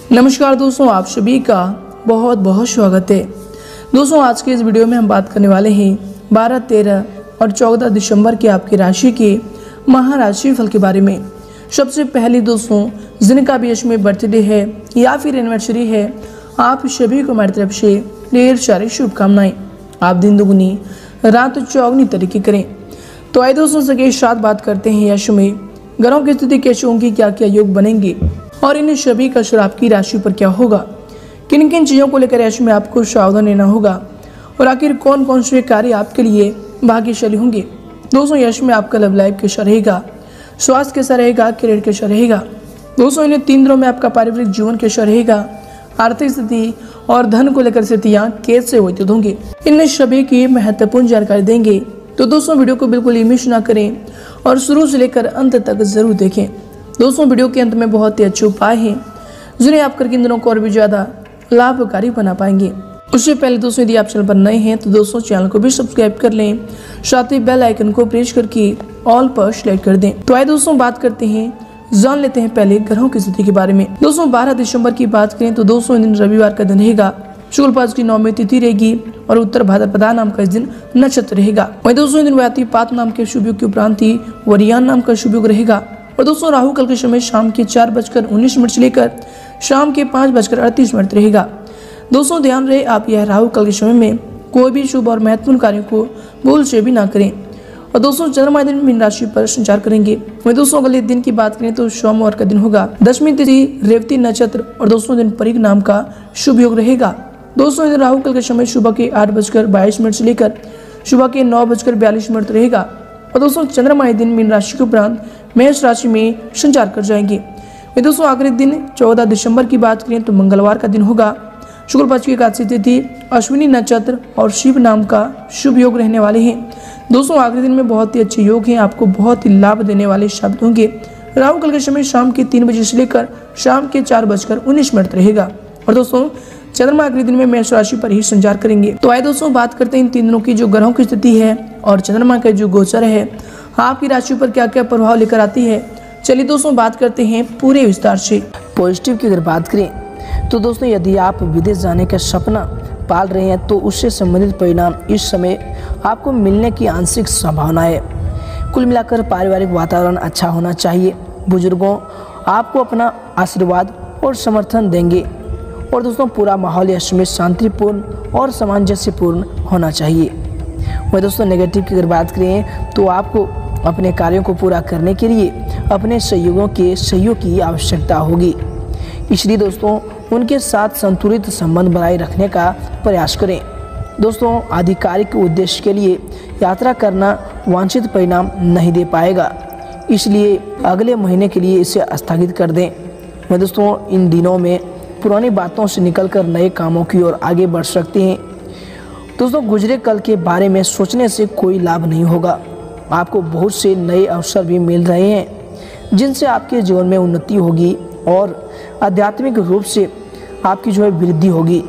नमस्कार दोस्तों, आप सभी का बहुत बहुत स्वागत है। दोस्तों, आज के इस वीडियो में हम बात करने वाले हैं 12, 13 और 14 दिसंबर की आपकी राशि के महाराशि फल के बारे में। सबसे पहले दोस्तों, जिनका भी इसमें बर्थडे है या फिर एनिवर्सरी है, आप सभी को हमारी तरफ से ढेर सारी शुभकामनाएं। आप दिन दुगुनी रात चौगुनी तरीके करें। तो आइए दोस्तों, सबके साथ बात करते हैं यश में ग्रहों की स्थिति कैसे होंगी, क्या क्या योग बनेंगे और इन सभी का असर आपकी राशि पर क्या होगा, किन किन चीज़ों को लेकर यश में आपको सावधान रहना होगा और आखिर कौन कौन से कार्य आपके लिए भाग्यशाली होंगे। दोस्तों, यश में आपका लव लाइफ कैसा रहेगा, स्वास्थ्य कैसा रहेगा, करियर कैसा रहेगा। दोस्तों, इन 3 दिनों में आपका पारिवारिक जीवन कैसा रहेगा, आर्थिक स्थिति और धन को लेकर स्थितियाँ कैसे व्यतीत होंगे, इन सभी की महत्वपूर्ण जानकारी देंगे। तो दोस्तों, वीडियो को बिल्कुल ही मिस ना करें और शुरू से लेकर अंत तक जरूर देखें। दोस्तों, वीडियो के अंत में बहुत ही अच्छे उपाय हैं जिन्हें आप करके इन दिनों को और भी ज़्यादा लाभकारी बना पाएंगे। उससे पहले दोस्तों, यदि आप चैनल पर नए हैं तो दोस्तों चैनल को भी सब्सक्राइब कर लें, साथ ही बेल आइकन को प्रेस करके ऑल पर सेलेक्ट कर दें। तो आइए दोस्तों, बात करते हैं, जान लेते हैं पहले ग्रहों की स्थिति के बारे में। दोस्तों, 12 दिसंबर की बात करें तो दोस्तों इन दिन रविवार का दिन रहेगा, शुक्ल पक्ष की 9वीं तिथि रहेगी और उत्तर भाद्रपदा नाम का इस दिन नक्षत्र रहेगा। वहीं दोस्तों, इन दिन व्यातिपात नाम के शुभ योग की उपरांत ही वरियान नाम का शुभ योग रहेगा। और दोस्तों, राहु काल के समय शाम के 4:19 से लेकर शाम के 5:38 रहेगा। दोस्तों, ध्यान रहे आप यह राहु काल के समय में कोई भी शुभ और महत्वपूर्ण कार्यों को भूल से भी ना करें। और दोस्तों, चंद्रमा दिन मीन राशि पर संचार करेंगे। वहीं दोस्तों, अगले दिन की बात करें तो सोमवार का दिन होगा, 10वीं तिथि, रेवती नक्षत्र और दोस्तों दिन परिग नाम का शुभ योग रहेगा। दोस्तों, इन राहु काल के समय सुबह के 8:22 से लेकर सुबह के 9:42 रहेगा। और दोस्तों, चंद्रमा दिन मीन राशि के उपरांत मेष राशि में संचार कर जाएंगे। वहीं दोस्तों, आखिरी दिन 14 दिसंबर की बात करें तो मंगलवार का दिन होगा, शुक्ल पक्ष की एकादशी तिथि, अश्विनी नक्षत्र और शिव नाम का शुभ योग रहने वाले हैं। दोस्तों, आखिरी दिन में बहुत ही अच्छे योग हैं, आपको बहुत ही लाभ देने वाले शब्द होंगे। राहु काल के समय शाम के 3 बजे से लेकर शाम के 4:19 रहेगा। और दोस्तों, चंद्रमा आखिरी दिन में मेष राशि पर ही संचार करेंगे। तो आइए दोस्तों, बात करते हैं इन 3 दिनों की जो ग्रहों की स्थिति है और चंद्रमा का जो गोचर है आपकी राशि पर क्या क्या प्रभाव लेकर आती है। चलिए दोस्तों, बात करते हैं पूरे विस्तार से। पॉजिटिव की अगर बात करें तो दोस्तों, यदि आप विदेश जाने का सपना पाल रहे हैं तो उससे संबंधित परिणाम इस समय आपको मिलने की आंशिक संभावना है। कुल मिलाकर पारिवारिक वातावरण अच्छा होना चाहिए। बुजुर्गों आपको अपना आशीर्वाद और समर्थन देंगे। और दोस्तों, पूरा माहौल इस समय शांतिपूर्ण और सामंजस्यपूर्ण होना चाहिए। वही दोस्तों, नेगेटिव की अगर बात करें तो आपको अपने कार्यों को पूरा करने के लिए अपने सहयोगियों के सहयोग की आवश्यकता होगी। इसलिए दोस्तों, उनके साथ संतुलित संबंध बनाए रखने का प्रयास करें। दोस्तों, आधिकारिक उद्देश्य के लिए यात्रा करना वांछित परिणाम नहीं दे पाएगा, इसलिए अगले महीने के लिए इसे स्थगित कर दें। वही दोस्तों, इन दिनों में पुरानी बातों से निकलकर नए कामों की ओर आगे बढ़ सकते हैं। दोस्तों, गुजरे कल के बारे में सोचने से कोई लाभ नहीं होगा। आपको बहुत से नए अवसर भी मिल रहे हैं जिनसे आपके जीवन में उन्नति होगी और आध्यात्मिक रूप से आपकी वृद्धि होगी।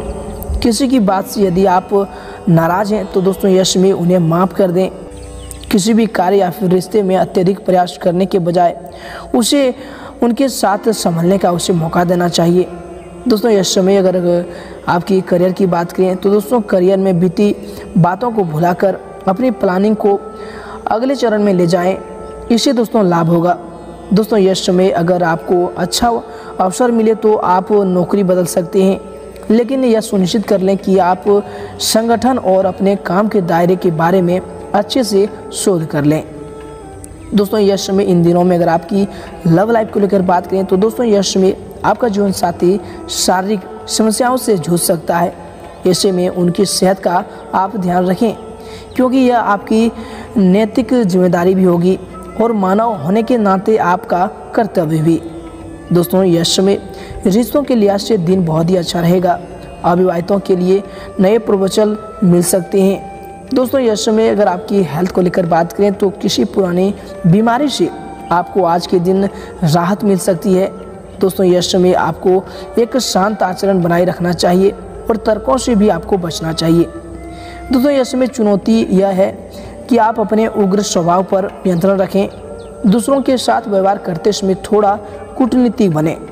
किसी की बात से यदि आप नाराज हैं तो दोस्तों, यश में उन्हें माफ़ कर दें। किसी भी कार्य या फिर रिश्ते में अत्यधिक प्रयास करने के बजाय उसे उनके साथ संभलने का उसे मौका देना चाहिए। दोस्तों, इस समय अगर आपकी करियर की बात करें तो दोस्तों, करियर में बीती बातों को भुलाकर अपनी प्लानिंग को अगले चरण में ले जाएं, इससे दोस्तों लाभ होगा। दोस्तों, इस समय अगर आपको अच्छा अवसर मिले तो आप नौकरी बदल सकते हैं, लेकिन यह सुनिश्चित कर लें कि आप संगठन और अपने काम के दायरे के बारे में अच्छे से शोध कर लें। दोस्तों, यश में इन दिनों में अगर आपकी लव लाइफ को लेकर बात करें तो दोस्तों, यश में आपका जीवन साथी शारीरिक समस्याओं से जूझ सकता है। ऐसे में उनकी सेहत का आप ध्यान रखें, क्योंकि यह आपकी नैतिक जिम्मेदारी भी होगी और मानव होने के नाते आपका कर्तव्य भी। दोस्तों, यश में रिश्तों के लिहाज से दिन बहुत ही अच्छा रहेगा। अविवाहितों के लिए नए प्रवचन मिल सकते हैं। दोस्तों, यश समय अगर आपकी हेल्थ को लेकर बात करें तो किसी पुरानी बीमारी से आपको आज के दिन राहत मिल सकती है। दोस्तों, यश समय आपको एक शांत आचरण बनाए रखना चाहिए और तर्कों से भी आपको बचना चाहिए। दोस्तों, यश में चुनौती यह है कि आप अपने उग्र स्वभाव पर नियंत्रण रखें। दूसरों के साथ व्यवहार करते समय थोड़ा कूटनीतिक बने।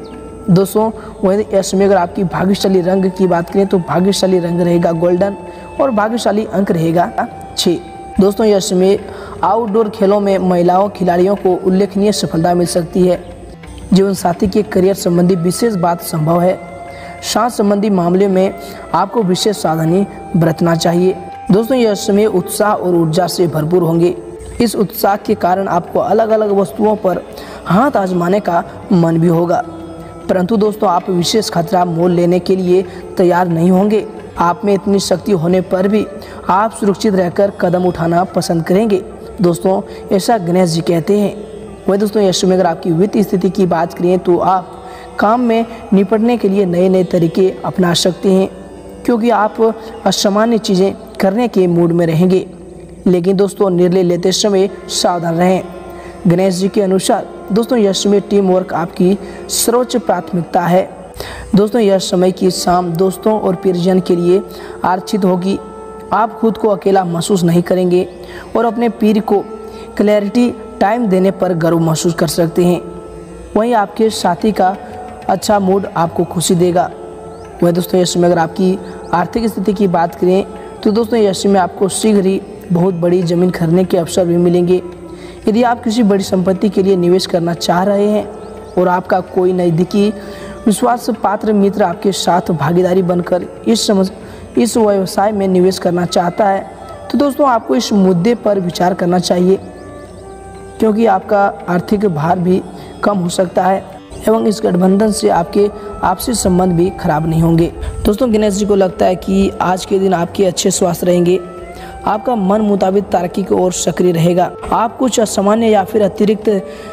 दोस्तों वहीं यह समय अगर आपकी भाग्यशाली रंग की बात करें तो भाग्यशाली रंग रहेगा गोल्डन और भाग्यशाली अंक रहेगा 6। दोस्तों यह समय आउटडोर खेलों में महिलाओं खिलाड़ियों को उल्लेखनीय सफलता मिल सकती है। जीवन साथी के करियर संबंधी विशेष बात संभव है। सांस संबंधी मामले में आपको विशेष सावधानी बरतना चाहिए। दोस्तों यह समय उत्साह और ऊर्जा से भरपूर होंगे। इस उत्साह के कारण आपको अलग अलग वस्तुओं पर हाथ आजमाने का मन भी होगा, परंतु दोस्तों आप विशेष खतरा मोल लेने के लिए तैयार नहीं होंगे। आप में इतनी शक्ति होने पर भी आप सुरक्षित रहकर कदम उठाना पसंद करेंगे। दोस्तों ऐसा गणेश जी कहते हैं। वही दोस्तों यह समय अगर आपकी वित्तीय स्थिति की बात करें तो आप काम में निपटने के लिए नए नए तरीके अपना सकते हैं, क्योंकि आप असामान्य चीज़ें करने के मूड में रहेंगे। लेकिन दोस्तों निर्णय लेते समय सावधान रहें। गणेश जी के अनुसार दोस्तों यह समय टीम वर्क आपकी सर्वोच्च प्राथमिकता है। दोस्तों यह समय की शाम दोस्तों और परिजन के लिए आरक्षित होगी। आप खुद को अकेला महसूस नहीं करेंगे और अपने पीर को क्लैरिटी टाइम देने पर गर्व महसूस कर सकते हैं। वहीं आपके साथी का अच्छा मूड आपको खुशी देगा। वहीं दोस्तों यह समय अगर आपकी आर्थिक स्थिति की बात करें तो दोस्तों यह समय आपको शीघ्र ही बहुत बड़ी ज़मीन खरीदने के अवसर भी मिलेंगे। यदि आप किसी बड़ी संपत्ति के लिए निवेश करना चाह रहे हैं और आपका कोई नज़दीकी विश्वास पात्र मित्र आपके साथ भागीदारी बनकर इस व्यवसाय में निवेश करना चाहता है, तो दोस्तों आपको इस मुद्दे पर विचार करना चाहिए, क्योंकि आपका आर्थिक भार भी कम हो सकता है एवं इस गठबंधन से आपके आपसी संबंध भी खराब नहीं होंगे। दोस्तों गणेश जी को लगता है कि आज के दिन आपके अच्छे स्वास्थ्य रहेंगे। आपका मन मुताबिक तार्किक और सक्रिय रहेगा। आप कुछ असामान्य या फिर अतिरिक्त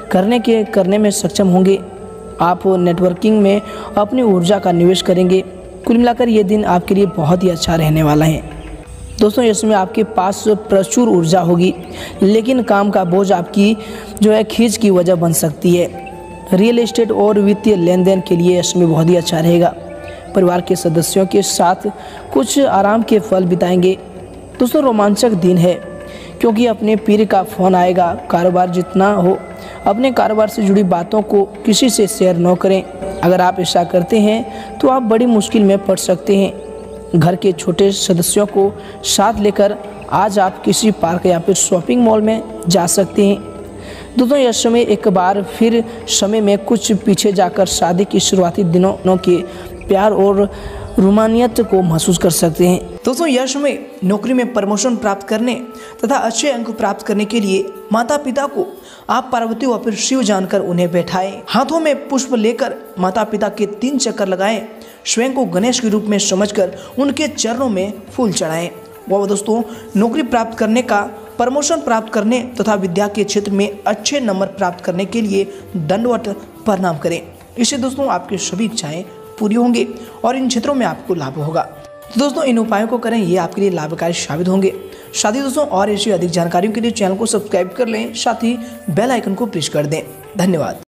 करने में सक्षम होंगे। आप नेटवर्किंग में अपनी ऊर्जा का निवेश करेंगे। कुल मिलाकर ये दिन आपके लिए बहुत ही अच्छा रहने वाला है। दोस्तों इसमें आपके पास प्रचुर ऊर्जा होगी, लेकिन काम का बोझ आपकी खींच की वजह बन सकती है। रियल एस्टेट और वित्तीय लेन देन के लिए इसमें बहुत ही अच्छा रहेगा। परिवार के सदस्यों के साथ कुछ आराम के पल बिताएंगे। दोस्तों रोमांचक दिन है, क्योंकि अपने पीर का फ़ोन आएगा। कारोबार जितना हो अपने कारोबार से जुड़ी बातों को किसी से शेयर न करें। अगर आप ऐसा करते हैं तो आप बड़ी मुश्किल में पड़ सकते हैं। घर के छोटे सदस्यों को साथ लेकर आज आप किसी पार्क या फिर शॉपिंग मॉल में जा सकते हैं। दोस्तों यह समय एक बार फिर समय में कुछ पीछे जाकर शादी की शुरुआती दिनों के प्यार और रोमानियत को महसूस कर सकते हैं। दोस्तों यह समय नौकरी में प्रमोशन प्राप्त करने तथा अच्छे अंक प्राप्त करने के लिए माता पिता को आप पार्वती व फिर शिव जानकर उन्हें बैठाएं। हाथों में पुष्प लेकर माता पिता के 3 चक्कर लगाएं। स्वयं को गणेश के रूप में समझकर उनके चरणों में फूल चढ़ाएं। वह दोस्तों नौकरी प्राप्त करने का, प्रमोशन प्राप्त करने तथा विद्या के क्षेत्र में अच्छे नंबर प्राप्त करने के लिए दंडवत प्रणाम करें। इससे दोस्तों आपकी सभी इच्छाएं पूरी होंगे और इन क्षेत्रों में आपको लाभ होगा। तो दोस्तों इन उपायों को करें, ये आपके लिए लाभकारी साबित होंगे। साथ ही दोस्तों और ऐसी अधिक जानकारियों के लिए चैनल को सब्सक्राइब कर लें, साथ ही बेल आइकन को प्रेस कर दें। धन्यवाद।